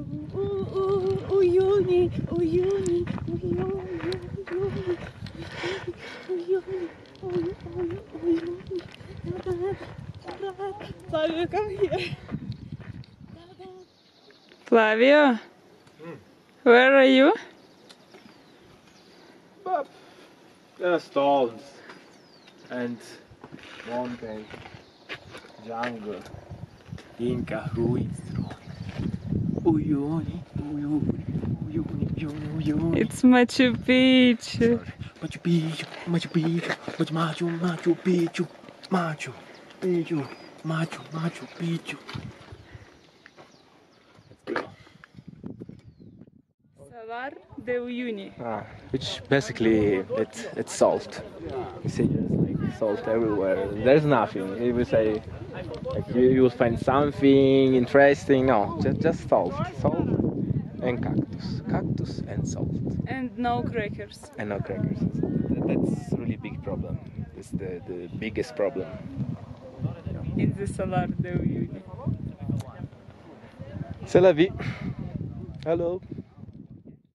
Uyuni, Uyuni, Flavio, come here. Flavio, where are you? There are stones and mountains, jungle, Inca ruins. Uyuni, Uyuni, Uyuni, Uyuni. It's Machu Picchu. Machu Picchu, Machu Picchu, Machu Picchu, Machu Picchu, Machu Picchu. Let's go. Salar de Uyuni. Which basically it's salt. You see, there's like salt everywhere. There's nothing. If you say like you will find something interesting, no, just salt, and cactus and salt. And no crackers. And no crackers. That's really big problem. It's the biggest problem. In the Salar de Uyuni. C'est la vie. Hello.